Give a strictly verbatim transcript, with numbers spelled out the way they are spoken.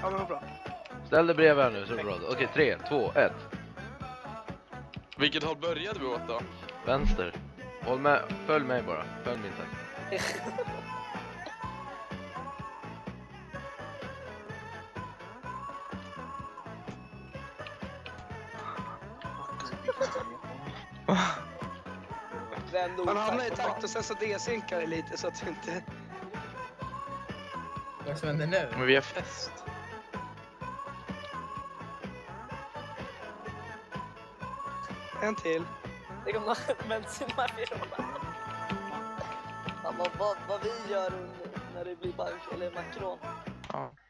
Ja, men vad bra. Ställ dig bredvid här nu så är det bra. Okej, tre, två, ett. Vilket håll började vi åt då? Vänster. Håll med, följ mig bara. Följ min tack. Man hamnar i takt och sen så desynkar det lite så att du inte... Vad som händer nu? Men vi har fest. En till. Det kommer Benzema Firola. Ja, vad, vad, vad vi gör när det blir bank eller Macron. Ja.